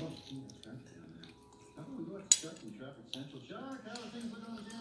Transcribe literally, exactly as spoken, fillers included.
Oh, gee, that's traffic down there. How about we go up to Chuck in Traffic Central? Chuck, how are things looking on the